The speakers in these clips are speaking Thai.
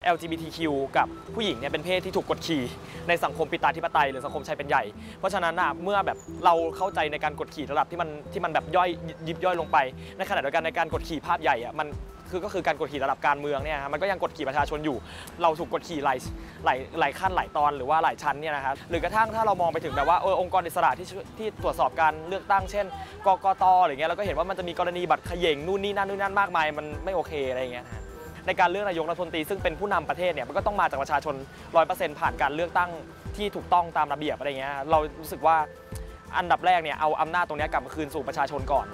LGBTQ กับผู้หญิงเนี่ยเป็นเพศที่ถูกกดขี่ในสังคมปิตาธิปไตยหรือสังคมชายเป็นใหญ่เพราะฉะนั้นเมื่อแบบเราเข้าใจในการกดขี่ระดับที่มันแบบยิบย่อยลงไปในขณะเดียวกันในการกดขี่ภาพใหญ่มันก็คือการกดขี่ระดับการเมืองเนี่ยมันก็ยังกดขี่ประชาชนอยู่เราถูกกดขี่หลายขั้นหลายตอนหรือว่าหลายชั้นเนี่ยนะครับหรือกระทั่งถ้าเรามองไปถึงแบบว่าองค์กรอิสระที่ตรวจสอบการเลือกตั้งเช่นกกต.อะไรเงี้ยเราก็เห็นว่ามันจะมีกรณีบัตรเขย่งนู่นนี่นั่นมากมายมันไม่โอเคอะไรเงี้ยในการเลือกนายกรัฐมนตรีซึ่งเป็นผู้นำประเทศเนี่ยมันก็ต้องมาจากประชาชน 100% ผ่านการเลือกตั้งที่ถูกต้องตามระเบียบอะไรเงี้ยเรารู้สึกว่าอันดับแรกเนี่ยเอาอำนาจตรงนี้กลับมาคืนสู่ประชาชนก่อน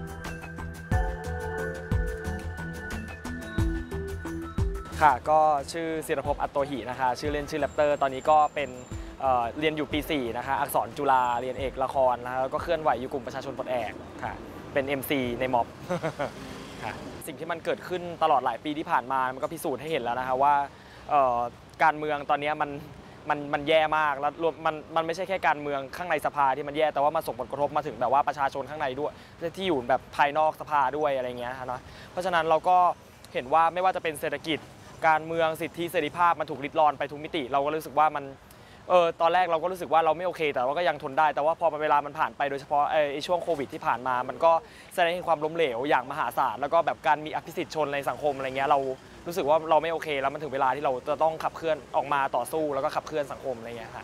ค่ะก็ชื่อศิรภพ อัตโตหินะคะชื่อเล่นชื่อแรปเตอร์ตอนนี้ก็เป็นเรียนอยู่ปี 4นะคะอักษรจุฬาเรียนเอกละครแล้วก็เคลื่อนไหวอยู่กลุ่มประชาชนปลดแอกค่ะเป็น MC ในม็อบค่ะสิ่งที่มันเกิดขึ้นตลอดหลายปีที่ผ่านมามันก็พิสูจน์ให้เห็นแล้วนะคะว่าการเมืองตอนนี้มันแย่มากแล้วมันไม่ใช่แค่การเมืองข้างในสภาที่มันแย่แต่ว่ามันส่งผลกระทบมาถึงแบบว่าประชาชนข้างในด้วยที่อยู่แบบภายนอกสภาด้วยอะไรเงี้ยนะเพราะฉะนั้นเราก็เห็นว่าไม่ว่าจะเป็นเศรษฐกิจการเมืองสิทธิเสรีภาพมันถูกริดรอนไปทุกมิติเราก็รู้สึกว่ามันตอนแรกเราก็รู้สึกว่าเราไม่โอเคแต่ว่าก็ยังทนได้แต่ว่าพอเวลามันผ่านไปโดยเฉพาะช่วงโควิดที่ผ่านมามันก็แสดงถึงความล้มเหลวอย่างมหาศาลแล้วก็แบบการมีอภิสิทธิ์ชนในสังคมอะไรเงี้ยเรารู้สึกว่าเราไม่โอเคแล้วมันถึงเวลาที่เราจะต้องขับเคลื่อนออกมาต่อสู้แล้วก็ขับเคลื่อนสังคมอะไรเงี้ยค่ะ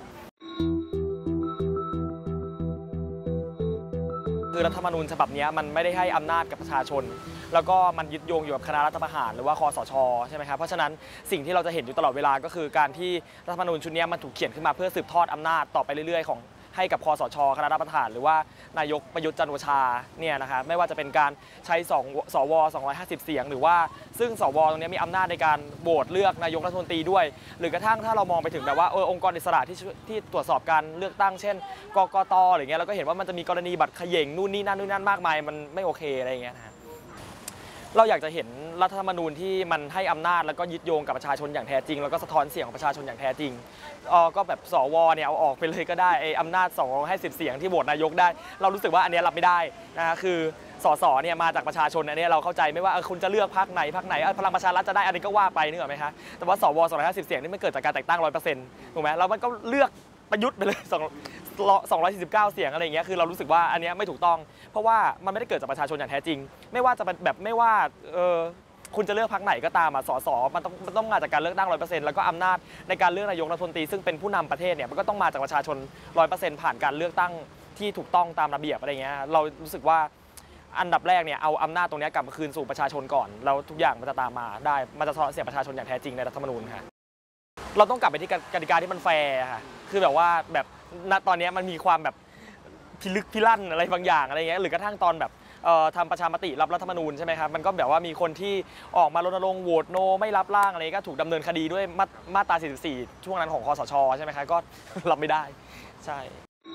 คือรัฐธรรมนูญฉบับนี้มันไม่ได้ให้อำนาจกับประชาชนแล้วก็มันยึดโยงอยู่กับคณะรัฐประหารหรือว่าคสช.ใช่ไหมครับเพราะฉะนั้นสิ่งที่เราจะเห็นอยู่ตลอดเวลาก็คือการที่รัฐธรรมนูญชุดนี้มันถูกเขียนขึ้นมาเพื่อสืบทอดอำนาจต่อไปเรื่อยๆของให้กับคสช.คณะรัฐประหารหรือว่านายกประยุทธ์จันทร์โอชาเนี่ยนะครับไม่ว่าจะเป็นการใช้สว250 เสียงหรือว่าซึ่งสวตรงนี้มีอำนาจในการโหวตเลือกนายกรัฐมนตรีด้วยหรือกระทั่งถ้าเรามองไปถึงแบบว่าองค์กรอิสระที่ตรวจสอบการเลือกตั้งเช่นกกต.อะไรเงี้ยเราก็เห็นว่ามันจะมีกรณีบัตรเขย่งนู่นนี่นั่นมากมายมันไม่โอเคอะไรเงี้ยนะเราอยากจะเห็นรัฐธรรมนูญที่มันให้อำนาจแล้วก็ยึดโยงกับประชาชนอย่างแท้จริงแล้วก็สะท้อนเสียงของประชาชนอย่างแท้จริงก็แบบสวเนี่ยเอาออกไปเลยก็ได้อำนาจ250 เสียงที่โหวตนายกได้เรารู้สึกว่าอันนี้รับไม่ได้นะคือสสเนี่ยมาจากประชาชนอันนี้เราเข้าใจไม่ว่าคุณจะเลือกพรรคไหนพลังประชารัฐจะได้อันนี้ก็ว่าไปนึกออกไหมคะแต่ว่าสว250 เสียงนี่มันเกิดจากการแต่งตั้ง 100% ถูกไหมแล้วมันก็เลือกประยุทธ์ไปเลย249 เสียงอะไรอย่างเงี้ยคือเรารู้สึกว่าอันนี้ไม่ถูกต้องเพราะว่ามันไม่ได้เกิดจากประชาชนอย่างแท้จริงไม่ว่าจะแบบไม่ว่าคุณจะเลือกพรรคไหนก็ตามสสมันต้องมาจากการเลือกตั้ง 100% แล้วก็อำนาจในการเลือกนายกรัฐมนตรีซึ่งเป็นผู้นำประเทศเนี่ยมันก็ต้องมาจากประชาชน 100% ผ่านการเลือกตั้งที่ถูกต้องตามระเบียบอะไรเงี้ยเรารู้สึกว่าอันดับแรกเนี่ยเอาอำนาจตรงนี้กลับมาคืนสู่ประชาชนก่อนแล้วทุกอย่างมันจะตามมาได้มันจะสะท้อนเสียงประชาชนอย่างแท้จริงในรัฐธรรมนูญค่ะเราต้องกลับไปที่กติกาที่มันแฟร์ค่ะคือแบบว่าแบบณตอนนี้มันมีความแบบพิลึกพิลั่นอะไรบางอย่างอะไรเงี้ยหรือกระทั่งตอนแบบทำประชามติรับรัฐธรรมนูญใช่ไหมครับมันก็แบบว่ามีคนที่ออกมารณรงค์โหวตโนไม่รับร่างอะไรก็ถูกดำเนินคดีด้วยมาตรา 44 ช่วงนั้นของคสช.ใช่ไหมครับก็รับไม่ได้ใช่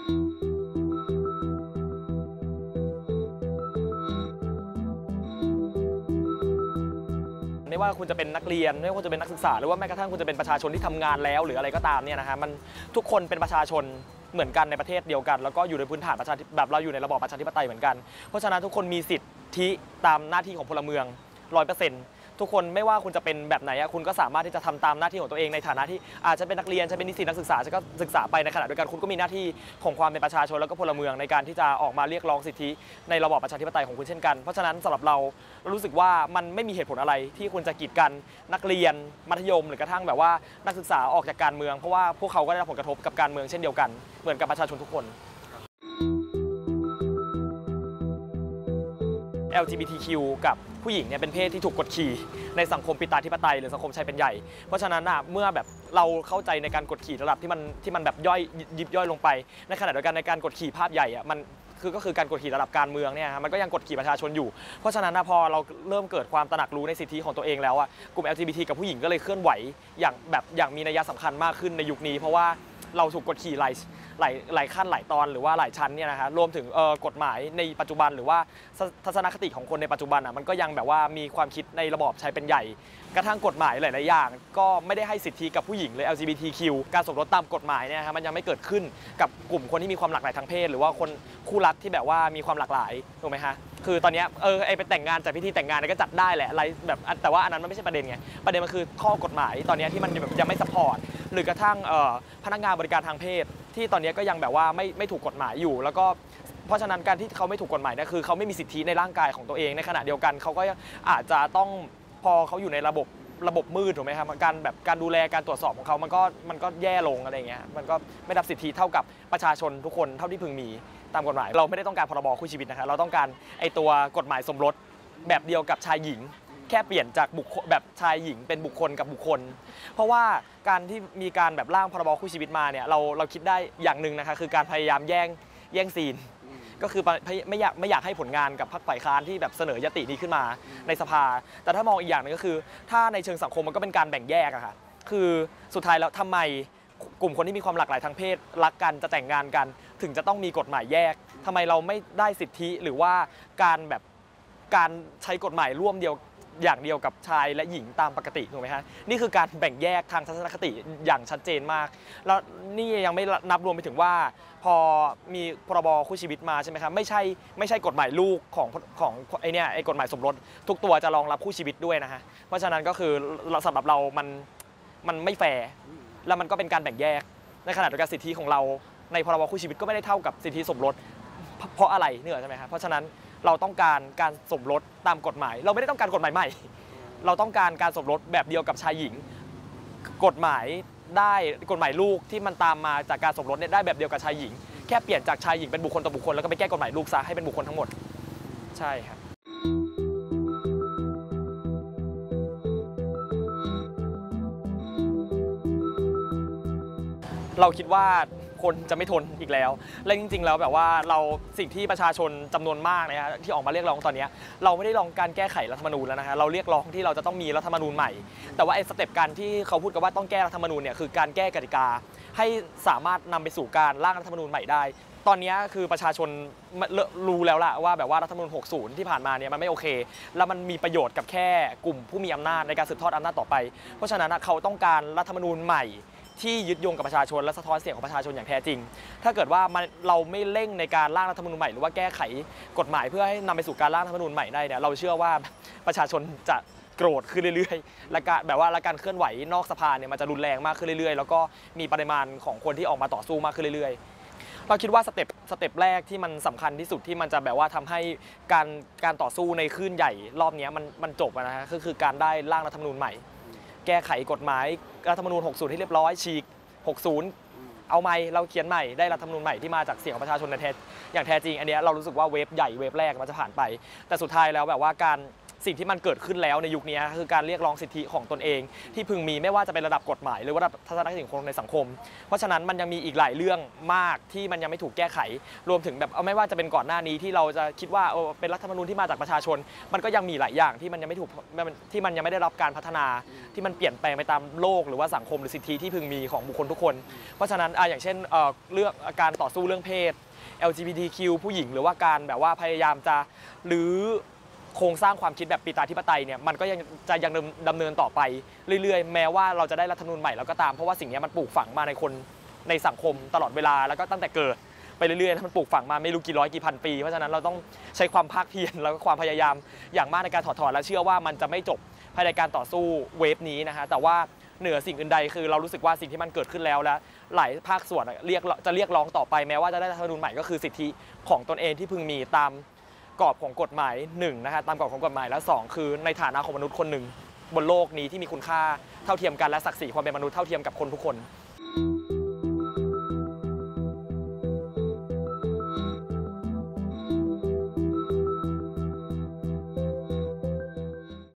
ไม่ว่าคุณจะเป็นนักเรียนไม่ว่าคุณจะเป็นนักศึกษาหรือว่าแม้กระทั่งคุณจะเป็นประชาชนที่ทำงานแล้วหรืออะไรก็ตามเนี่ยนะฮะมันทุกคนเป็นประชาชนเหมือนกันในประเทศเดียวกันแล้วก็อยู่ในพื้นฐานแบบเราอยู่ในระบอบประชาธิปไตยเหมือนกันเพราะฉะนั้นทุกคนมีสิทธิตามหน้าที่ของพลเมือง 100%ทุกคนไม่ว่าคุณจะเป็นแบบไหนคุณก็สามารถที่จะทำตามหน้าที่ของตัวเองในฐานะที่อาจจะเป็นนักเรียนจะเป็นนิสิตนักศึกษาจะก็ศึกษาไปในขณะเดียวกันคุณก็มีหน้าที่ของความเป็นประชาชนแล้วก็พลเมืองในการที่จะออกมาเรียกร้องสิทธิในระบอบประชาธิปไตยของคุณเช่นกันเพราะฉะนั้นสำหรับเรารู้สึกว่ามันไม่มีเหตุผลอะไรที่คุณจะกีดกันนักเรียนมัธยมหรือกระทั่งแบบว่านักศึกษาออกจากการเมืองเพราะว่าพวกเขาก็ได้รับผลกระทบกับการเมืองเช่นเดียวกันเหมือนกับประชาชนทุกคนLGBTQ กับผู้หญิงเนี่ยเป็นเพศที่ถูกกดขี่ในสังคมปิตาธิปไตยหรือสังคมชายเป็นใหญ่เพราะฉะนั้นเมื่อแบบเราเข้าใจในการกดขี่ระดับที่มันแบบยิบย่อยลงไปในขณะเดียวกันในการกดขี่ภาพใหญ่มันก็คือการกดขี่ระดับการเมืองเนี่ยมันก็ยังกดขี่ประชาชนอยู่เพราะฉะนั้นพอเราเริ่มเกิดความตระหนักรู้ในสิทธิของตัวเองแล้วกลุ่ม LGBT กับผู้หญิงก็เลยเคลื่อนไหวอย่างมีนัยสำคัญมากขึ้นในยุคนี้เพราะว่าเราถูกกดขี่หลายขั้นหลายตอนหรือว่าหลายชั้นเนี่ยนะคะรวมถึงกฎหมายในปัจจุบันหรือว่าทัศนคติของคนในปัจจุบันมันก็ยังแบบว่ามีความคิดในระบอบชายเป็นใหญ่กระทั่งกฎหมายหลายๆอย่างก็ไม่ได้ให้สิทธิกับผู้หญิงเลย LGBTQ การสมรสตามกฎหมายเนี่ยมันยังไม่เกิดขึ้นกับกลุ่มคนที่มีความหลากหลายทางเพศหรือว่าคนคู่รักที่แบบว่ามีความหลากหลายถูกไหมฮะคือตอนนี้ไอไปแต่งงานจัดพิธีแต่งงานก็จัดได้แหละอะไรแบบแต่ว่าอันนั้นมันไม่ใช่ประเด็นไงประเด็นมันคือข้อกฎหมายตอนนี้ที่มันแบบยังไม่ซัพพอร์ตหรือกระทั่งพนักงานบริการทางเพศที่ตอนนี้ก็ยังแบบว่าไม่ถูกกฎหมายอยู่แล้วก็เพราะฉะนั้นการที่เขาไม่ถูกกฎหมายเนี่ยคือเขาไม่มีสิทธิในร่างกายของตัวเองในขณะเดียวกันเขาก็อาจจะต้องพอเขาอยู่ในระบบมืดถูกไหมครับการดูแลการตรวจสอบของเขามันก็แย่ลงอะไรเงี้ยมันก็ไม่ได้สิทธิเท่ากับประชาชนทุกคนเท่าที่พึงมีตามกฎหมายเราไม่ได้ต้องการพรบคู่ชีวิตนะครับเราต้องการไอตัวกฎหมายสมรสแบบเดียวกับชายหญิงแค่เปลี่ยนจากบุคคลแบบชายหญิงเป็นบุคคลกับบุคคลเพราะว่าการที่มีการแบบร่างพรบคู่ชีวิตมาเนี่ยเราคิดได้อย่างหนึ่งนะคะคือการพยายามแย่งซีนก็คือไม่อยากให้ผลงานกับพรรคฝ่ายค้านที่แบบเสนอยตินี้ขึ้นมาในสภาแต่ถ้ามองอีกอย่างนึงก็คือถ้าในเชิงสังคมมันก็เป็นการแบ่งแยกอะค่ะคือสุดท้ายแล้วทำไมกลุ่มคนที่มีความหลากหลายทางเพศรักกันจะแต่งงานกันถึงจะต้องมีกฎหมายแยกทำไมเราไม่ได้สิทธิหรือว่าการใช้กฎหมายร่วมอย่างเดียวกับชายและหญิงตามปกติถูกไหมฮะนี่คือการแบ่งแยกทางทัศนคติอย่างชัดเจนมากแล้วนี่ยังไม่นับรวมไปถึงว่าพอมีพรบคู่ชีวิตมาใช่ไหมครับไม่ใช่กฎหมายลูกของไอ้กฎหมายสมรสทุกตัวจะรองรับคู่ชีวิตด้วยนะฮะเพราะฉะนั้นก็คือสำหรับเรามันไม่แฟร์แล้วมันก็เป็นการแบ่งแยกในขณะเดียวกันสิทธิของเราในพรบคู่ชีวิตก็ไม่ได้เท่ากับสิทธิสมรสเพราะอะไรเนี่ยใช่ไหมครับเพราะฉะนั้นเราต้องการสมรสตามกฎหมายเราไม่ได้ต้องการกฎหมายใหม่เราต้องการสมรสแบบเดียวกับชายหญิงกฎหมายลูกที่มันตามมาจากการสมรสเนี่ยได้แบบเดียวกับชายหญิงแค่เปลี่ยนจากชายหญิงเป็นบุคคลต่อบุคคลแล้วก็ไปแก้กฎหมายลูกซะให้เป็นบุคคลทั้งหมดใช่ครับเราคิดว่าคนจะไม่ทนอีกแล้วและจริงๆแล้วแบบว่าสิ่งที่ประชาชนจำนวนมากนะฮะที่ออกมาเรียกร้องตอนนี้เราไม่ได้ร้องการแก้ไขรัฐธรรมนูญแล้วนะฮะเราเรียกร้องที่เราจะต้องมีรัฐธรรมนูญใหม่แต่ว่าไอ้สเต็ปการที่เขาพูดกันว่าต้องแก้รัฐธรรมนูญเนี่ยคือการแก้กติกาให้สามารถนำไปสู่การร่างรัฐธรรมนูญใหม่ได้ตอนนี้คือประชาชนรู้แล้วล่ะว่าแบบว่ารัฐธรรมนูญ60ที่ผ่านมาเนี่ยมันไม่โอเคแล้วมันมีประโยชน์กับแค่กลุ่มผู้มีอำนาจในการสืบทอดอำนาจต่อไปเพราะฉะนั้นเขาต้องการรัฐธรรมนูญใหม่ที่ยึดโยงกับประชาชนและสะท้อนเสียงของประชาชนอย่างแท้จริงถ้าเกิดว่าเราไม่เร่งในการร่างรัฐธรรมนูญใหม่หรือว่าแก้ไขกฎหมายเพื่อให้นำไปสู่การร่างรัฐธรรมนูญใหม่ได้เนี่ยเราเชื่อว่าประชาชนจะโกรธขึ้นเรื่อยๆและการเคลื่อนไหวนอกสภาเนี่ยมันจะรุนแรงมากขึ้นเรื่อยๆแล้วก็มีปริมาณของคนที่ออกมาต่อสู้มากขึ้นเรื่อยๆเราคิดว่าสเต็ปแรกที่มันสำคัญที่สุดที่มันจะแบบว่าทำให้การต่อสู้ในคลื่นใหญ่รอบนี้มันจบนะฮะก็คือการได้ร่างรัฐธรรมนูญใหม่แก้ไขกฎหมายรัฐธรรมนูญ60ให้เรียบร้อยฉีก60เอาใหม่เราเขียนใหม่ได้รัฐธรรมนูญใหม่ที่มาจากเสียงของประชาชนอย่างแท้จริงอันนี้เรารู้สึกว่าเวฟใหญ่เวฟแรกมันจะผ่านไปแต่สุดท้ายแล้วแบบว่าสิ่งที่มันเกิดขึ้นแล้วในยุคนี้คือการเรียกร้องสิทธิของตนเองที่พึงมีไม่ว่าจะเป็นระดับกฎหมายหรือว่าระดับทัศนคติของคนในสังคมเพราะฉะนั้นมันยังมีอีกหลายเรื่องมากที่มันยังไม่ถูกแก้ไขรวมถึงแบบไม่ว่าจะเป็นก่อนหน้านี้ที่เราจะคิดว่าเป็นรัฐธรรมนูญที่มาจากประชาชนมันก็ยังมีหลายอย่างที่มันยังไม่ถูกที่มันยังไม่ได้รับการพัฒนาที่มันเปลี่ยนแปลงไปตามโลกหรือว่าสังคมหรือสิทธิที่พึงมีของบุคคลทุกคนเพราะฉะนั้นอย่างเช่นเรื่องการต่อสู้เรื่องเพศ LGBTQ ผู้หญิงหรือว่าการแบบว่าพยายามจะหรือโครงสร้างความคิดแบบปิตาธิปไตยเนี่ยมันก็ยังดำเนินต่อไปเรื่อยๆแม้ว่าเราจะได้รัฐธรรมนูญใหม่แล้วก็ตามเพราะว่าสิ่งนี้มันปลูกฝังมาในคนในสังคมตลอดเวลาแล้วก็ตั้งแต่เกิดไปเรื่อยๆมันปลูกฝังมาไม่รู้กี่ร้อยกี่พันปีเพราะฉะนั้นเราต้องใช้ความภาคเพียรแล้วก็ความพยายามอย่างมากในการถอดถอนและเชื่อว่ามันจะไม่จบภายในการต่อสู้เวฟนี้นะฮะแต่ว่าเหนือสิ่งอื่นใดคือเรารู้สึกว่าสิ่งที่มันเกิดขึ้นแล้วและหลายภาคส่วนจะเรียกร้องต่อไปแม้ว่าจะได้รัฐธรรมนูญใหม่ก็คือสิทธิของตนเองที่พึงมีตามกรอบของกฎหมาย1นะฮะตามกรอบของกฎหมายและ2คือในฐานะของมนุษย์คนหนึ่งบนโลกนี้ที่มีคุณค่าเท่าเทียมกันและศักดิ์ศรีความเป็นมนุษย์เท่าเทียมกับคนทุกคน